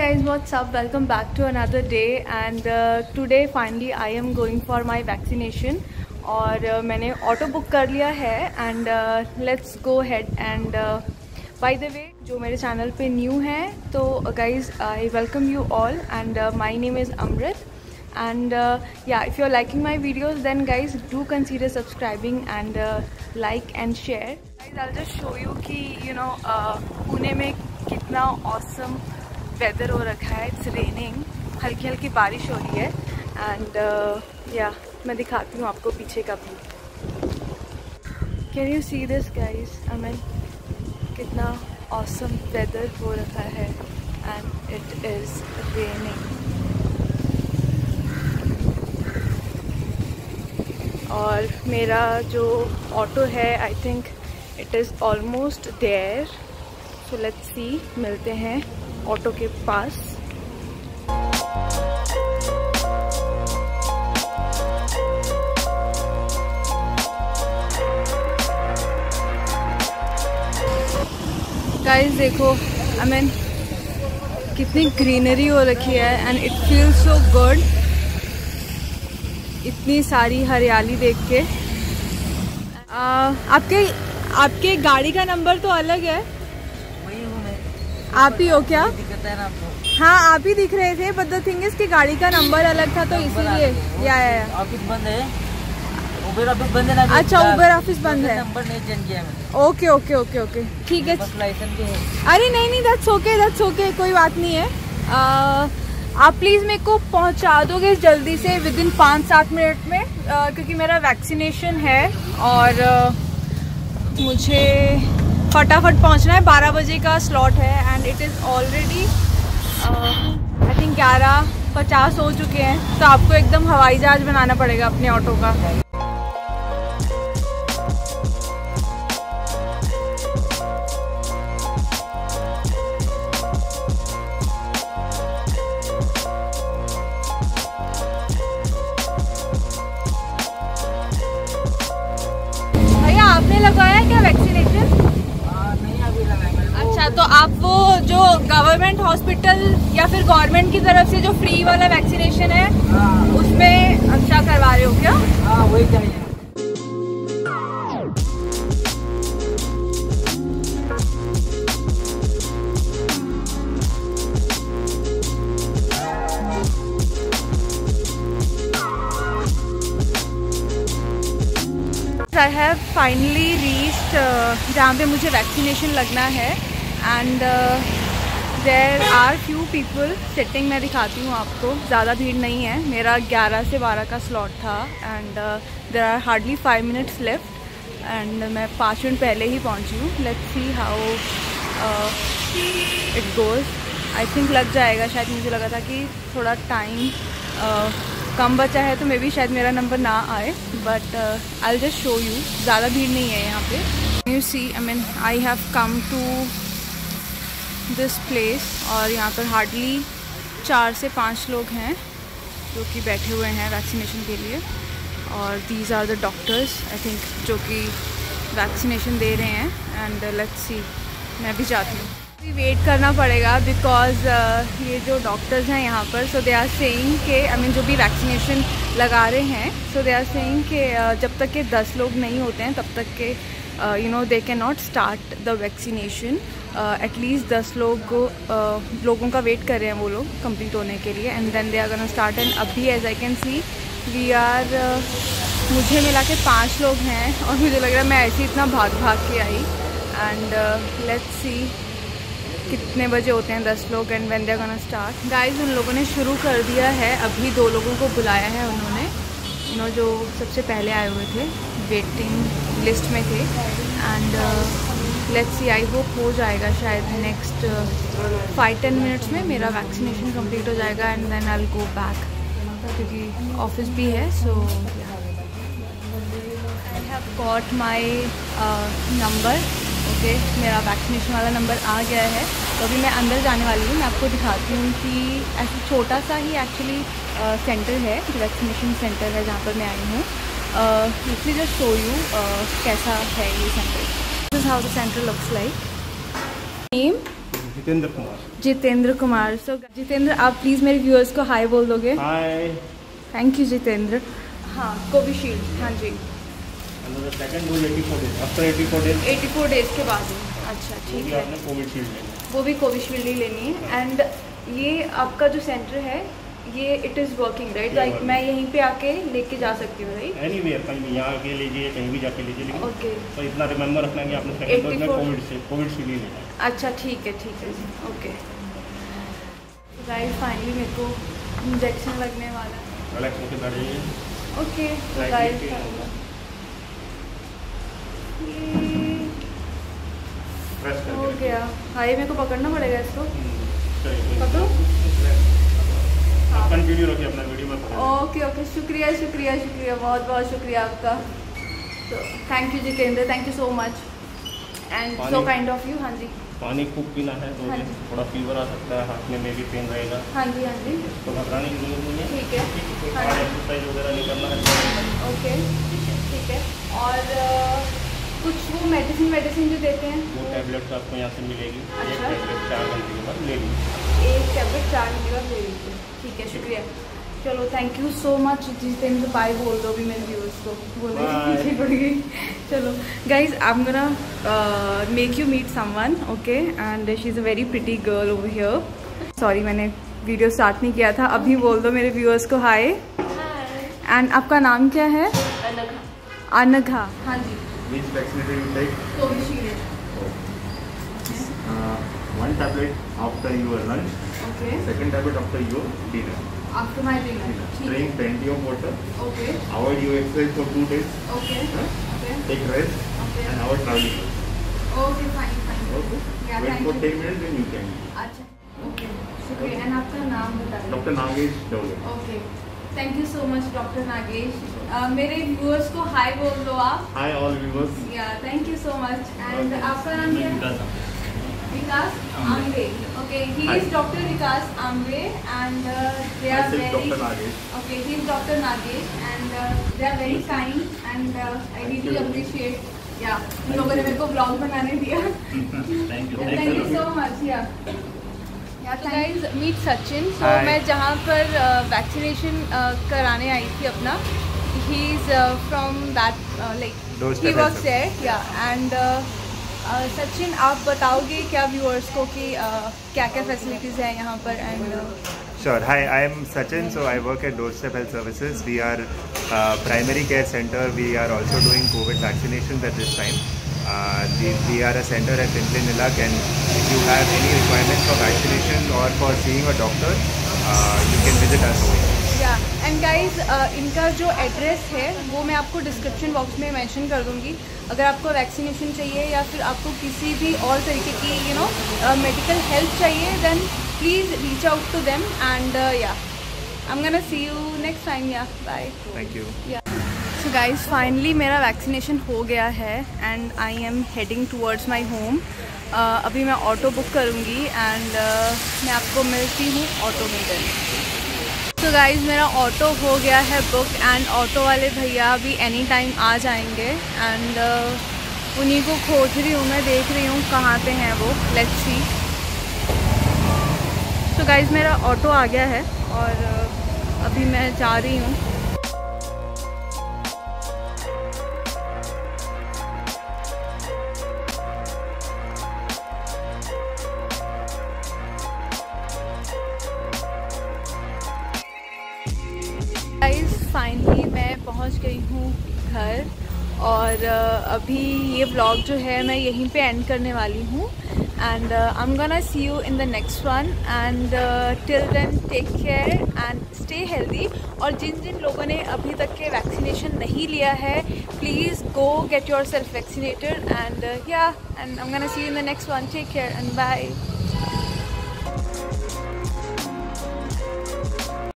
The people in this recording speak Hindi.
guys, what's up? Welcome back to another day and today finally I am going for my vaccination और मैंने ऑटो बुक कर लिया है and let's go head and by the way जो मेरे चैनल पे न्यू है तो guys I welcome you all and my name is Amrit and yeah, if you're liking my videos then guys do consider subscribing and like and share. Guys, I'll just show you कि you know पुणे में कितना awesome weather हो रखा है. It's raining, हल्की हल्की बारिश हो रही है and yeah, मैं दिखाती हूँ आपको पीछे का भी. Can you see this guys? I mean कितना awesome weather हो रखा है and it is raining. और मेरा जो ऑटो है I think it is almost there, so let's see, मिलते हैं ऑटो के पास. गाइस देखो, आई मीन कितनी ग्रीनरी हो रखी है and it feels so good. इतनी सारी हरियाली देख के. आपके गाड़ी का नंबर तो अलग है. वही हूँ मैं. आप ही हो क्या? दिक्कत है ना आपको? हाँ, आप ही दिख रहे थे, बट द थिंग इज कि गाड़ी का नंबर अलग था तो इसीलिए. या ऑफिस बंद है, उबर ऑफिस बंद है ना. अच्छा, उबर ऑफिस बंद है. नंबर नहीं चेंज किया मैंने. ओके ओके ओके ओके, ठीक है. लाइसेंस भी है. अरे नहीं, दैट्स ओके, कोई बात नहीं है. आप प्लीज़ मेरे को पहुंचा दोगे जल्दी से विद इन 5-7 मिनट में, क्योंकि मेरा वैक्सीनेशन है और मुझे फटाफट पहुंचना है. 12 बजे का स्लॉट है and it is already I think 11:50 हो चुके हैं. तो आपको एकदम हवाई जहाज बनाना पड़ेगा अपने ऑटो का. आपने लगाया क्या वैक्सीनेशन? नहीं, अभी लगाया. अच्छा, तो आप वो जो गवर्नमेंट हॉस्पिटल या फिर गवर्नमेंट की तरफ से जो फ्री वाला वैक्सीनेशन है उसमें अच्छा करवा रहे हो क्या? हाँ, वही चाहिए. I have finally reached जहाँ पे मुझे वैक्सीनेशन लगना है and there are few people sitting. मैं दिखाती हूँ आपको, ज़्यादा भीड़ नहीं है. मेरा 11 से 12 का स्लॉट था and there are hardly 5 minutes left and मैं 5 मिनट पहले ही पहुँची हूँ. Let's see how it goes. I think लग जाएगा शायद. मुझे लगा था कि थोड़ा टाइम कम बचा है तो मे बी शायद मेरा नंबर ना आए, but I will just show you. ज़्यादा भीड़ नहीं है यहाँ पे. You see, I mean I have come to this place और यहाँ पर हार्डली 4 से 5 लोग हैं जो कि बैठे हुए हैं वैक्सीनेशन के लिए. और these are the doctors I think जो कि वैक्सीनेशन दे रहे हैं एंड लेट्स सी. मैं भी जाती हूँ. वेट करना पड़ेगा बिकॉज ये जो डॉक्टर्स हैं यहाँ पर, सो दे आर सेइंग के आई मीन जो भी वैक्सीनेशन लगा रहे हैं, सो दे आर सेइंग के जब तक के 10 लोग नहीं होते हैं तब तक के you know they can not start the vaccination. At least 10 लोगों का वेट कर रहे हैं वो लोग कंप्लीट होने के लिए and then they are gonna start. And अभी as I can see we are मुझे मिला के 5 लोग हैं और मुझे लग रहा है मैं ऐसे इतना भाग के आई. एंड लेट्स सी कितने बजे होते हैं 10 लोग and when they are gonna start. Guys, उन लोगों ने शुरू कर दिया है. अभी 2 लोगों को बुलाया है उन्होंने, यू नो जो सबसे पहले आए हुए थे, वेटिंग लिस्ट में थे. And let's see, I hope हो जाएगा शायद नेक्स्ट 5-10 मिनट्स में मेरा वैक्सीनेशन कंप्लीट हो जाएगा and then I will go back, क्योंकि ऑफिस भी है. So I have got my number. Okay, मेरा वैक्सीनेशन वाला नंबर आ गया है. तो अभी मैं अंदर जाने वाली हूँ. मैं आपको दिखाती हूँ कि ऐसे छोटा सा ही एक्चुअली सेंटर है, वैक्सीनेशन सेंटर है जहाँ पर मैं आई हूँ. इसलिए जस्ट शो यू कैसा है ये centre. This is how the centre looks like. Name Jitendra Kumar. Jitendra Kumar. So Jitendra, आप प्लीज़ मेरे व्यूअर्स को हाय बोल दोगे? हाय। Thank you Jitendra. हाँ, कोविशील्ड, हाँ जी। Second dose 84 days, after 84 days. 84 days के बाद। अच्छा, ठीक है। आपने कोविशील्ड लेनी है। वो भी कोविशील्ड ही लेनी है। एंड ये आपका जो सेंटर है ये it is working right? Like मैं यहीं पे आके लेके जा सकती हूँ राइट? एनीवेयर, कहीं भी यहाँ आके लीजिए, कहीं भी जाके लीजिए, लेकिन ओके। तो इतना रिमेंबर रखना है कि आपने सेकंड डोज में कोविशील्ड ही लेना है। अच्छा, ठीक है ओके। गाइस फाइनली मेरे को इंजेक्शन लगने वाला है। रिलैक्स होकर बैठ जाइए। ओके, तो गाइस हो गया। हाय, मेरे को पकड़ना पड़ेगा इसको। पकड़ो। कंटिन्यू रखिए अपना वीडियो में। ओके, शुक्रिया, बहुत बहुत शुक्रिया आपका। तो thank you Jitendra, thank you so much and so kind of you. हाँ जी। पानी खूब पीना है, तो हाँ थोड़ा फीवर आ सकता है, हाथ में भी पेन रहेगा। हाँ जी। तो घबराने की जरूरत नहीं है। ठीक है। हाँ जी। एक्सरसाइज वगैरह नहीं करना है। ओके, ठीक है। और कुछ वो मेडिसिन जो देते हैं वो टैबलेट्स आपको यहाँ से मिलेगी। अच्छा। एक टैबलेट 4 घंटे के बाद ले लीजिए। एक टैबलेट 4 घंटे बाद ले लीजिए। ठीक है, शुक्रिया। चलो, thank you so much Jitendra. Bye बोल दो भी मेरे व्यूअर्स को। बोलने की पीछे पड़ गई। चलो guys, I am gonna make you meet someone, okay? And she is a very pretty girl over here. Sorry, मैंने वीडियो स्टार्ट नहीं किया था। अभी बोल दो मेरे व्यूअर्स को हाय। एंड आपका नाम क्या है? अनघा। हाँ जी। Which vaccinated you take? Covishield. One tablet after your lunch. Okay. Second tablet after your dinner. After my dinner. Drink plenty of water. Okay. Avoid your exercise for 2 days. Okay. Okay. Take rest. Okay. And avoid traveling. Okay, fine. Okay. Yeah, Wait thank for you. 10 minutes, then you can. अच्छा, ओके, शुक्रिया। एंड आपका नाम बताइए। Dr. Nagesh Dole. Okay, thank you so much doctor Nagesh. मेरे व्यूअर्स को हाय बोल दो आप। Hi all viewers. Yeah, thank you so much. And आपका नाम क्या है? Vikas Amre. Okay, he is doctor Vikas Amre and they are Myself very Dr. Nagesh. Okay, he is doctor Nagesh and they are very kind and I really appreciate. Yeah, इन लोगों ने मेरे को ब्लॉग बनाने दिया। Thank you so much. Yeah guys, meet Sachin. So मैं जहाँ पर वैक्सीनेशन कराने आई थी अपना, he is from that like he was there. Yeah, and Sachin, आप बताओगे क्या व्यूअर्स को कि क्या क्या फैसिलिटीज़ हैं यहाँ पर? And Sure. Hi, I am Sachin. So I work at Doorstep Health Services. We are primary care center. We are also doing COVID vaccinations at this time. We are a center at Pimpri Nilak, and if you have any requirements for vaccination or for seeing a doctor, you can visit us over here. Yeah, and guys, इनका जो एड्रेस है वो मैं आपको डिस्क्रिप्शन बॉक्स में मेंशन कर दूँगी। अगर आपको वैक्सीनेशन चाहिए या फिर आपको किसी भी और तरीके की मेडिकल हेल्प चाहिए, then please reach out to them and yeah, I am gonna see you next time. Yeah, bye. Thank you. Yeah, so guys, finally मेरा वैक्सीनेशन हो गया है and I am heading towards my home. अभी मैं ऑटो बुक करूँगी एंड मैं आपको मिलती हूँ ऑटो में। देन तो गाइज़, मेरा ऑटो हो गया है बुक एंड ऑटो वाले भैया भी एनी टाइम आ जाएंगे एंड उन्हीं को खोज रही हूँ मैं, देख रही हूँ कहाँ पे हैं वो। Let's see. तो गाइज़, मेरा ऑटो आ गया है और अभी मैं जा रही हूँ। फाइनली मैं पहुंच गई हूँ घर और अभी ये व्लॉग जो है मैं यहीं पे एंड करने वाली हूँ and I am gonna see you in the next one and till then take care and stay healthy. और जिन जिन लोगों ने अभी तक के वैक्सीनेशन नहीं लिया है, please go get yourself vaccinated and yeah, and I am gonna see you in the next one. Take care and bye.